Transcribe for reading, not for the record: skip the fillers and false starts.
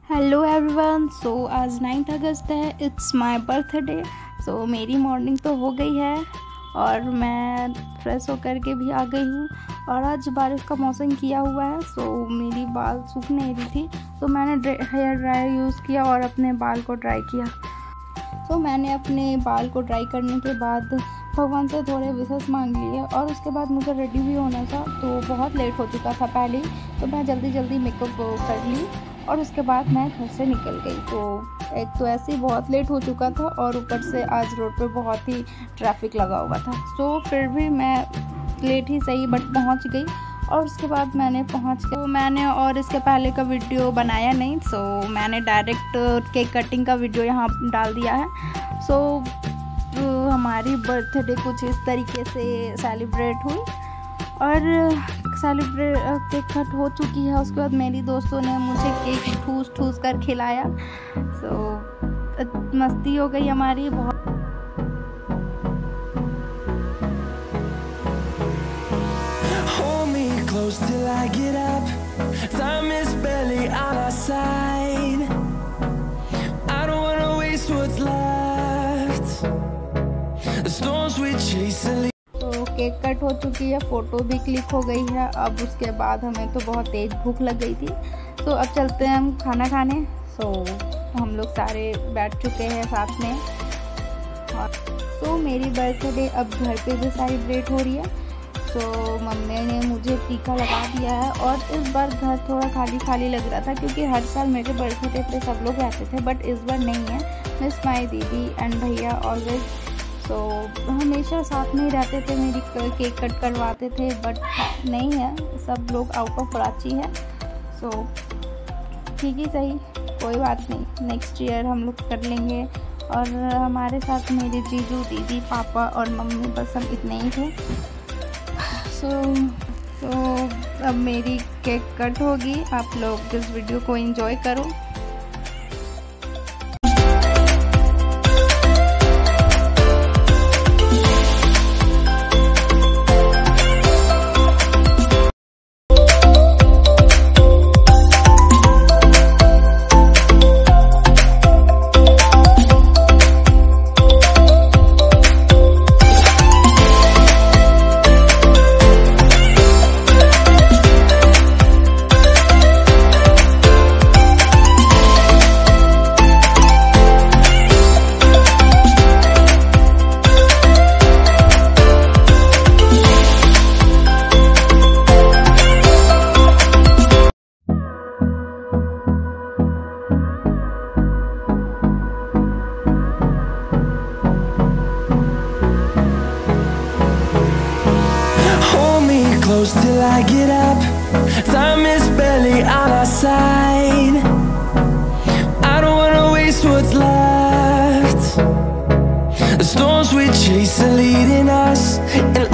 Hello everyone. सो आज 9 अगस्त है, it's my birthday. सो मेरी मॉर्निंग तो हो गई है और मैं फ्रेश होकर के भी आ गई हूँ। और आज बारिश का मौसम किया हुआ है, सो मेरी बाल सूख नहीं रही थी तो मैंने हेयर ड्रायर यूज़ किया और अपने बाल को ड्राई किया। तो मैंने अपने बाल को ड्राई करने के बाद भगवान से थोड़े विशेष मांग लिए और उसके बाद मुझे रेडी भी होना था, तो बहुत लेट हो चुका था पहले ही, तो मैं जल्दी जल्दी मेकअप कर ली और उसके बाद मैं घर से निकल गई। तो एक तो ऐसे ही बहुत लेट हो चुका था और ऊपर से आज रोड पे बहुत ही ट्रैफिक लगा हुआ था। सो फिर भी मैं लेट ही सही बट पहुंच गई। और उसके बाद मैंने पहुंच के मैंने और इसके पहले का वीडियो बनाया नहीं, सो मैंने डायरेक्ट केक कटिंग का वीडियो यहाँ डाल दिया है। सो हमारी बर्थडे कुछ इस तरीके से सेलिब्रेट हुई और केक कट हो चुकी है। उसके बाद मेरी दोस्तों ने मुझे केक ठूस कर खिलाया। सो मस्ती हो गई हमारी बहुत। Close till I get up. Time is barely on our side. I don't wanna waste what's left. The storms we chase and leave. तो केक कट हो चुकी है, फ़ोटो भी क्लिक हो गई है। अब उसके बाद हमें तो बहुत तेज़ भूख लग गई थी, तो अब चलते हैं हम खाना खाने। सो हम लोग सारे बैठ चुके हैं साथ में। तो मेरी बर्थडे अब घर पे भी सेलिब्रेट हो रही है। तो मम्मी ने मुझे टीका लगा दिया है और इस बार घर थोड़ा खाली खाली लग रहा था, क्योंकि हर साल मेरे बर्थडे पे सब लोग रहते थे बट इस बार नहीं है। मिस माई दीदी एंड भैया ऑलवेज, तो हमेशा साथ में ही रहते थे, मेरी केक कट करवाते थे, बट नहीं है, सब लोग आउट ऑफ कराची है। सो ठीक ही सही, कोई बात नहीं, नेक्स्ट ईयर हम लोग कर लेंगे। और हमारे साथ मेरे जीजू, दीदी, पापा और मम्मी, बस हम इतने ही थे। सो अब मेरी केक कट होगी। आप लोग इस वीडियो को एंजॉय करो। Close till I get up. Time is barely on our side. I don't wanna waste what's left. The storms we chase are leading us, and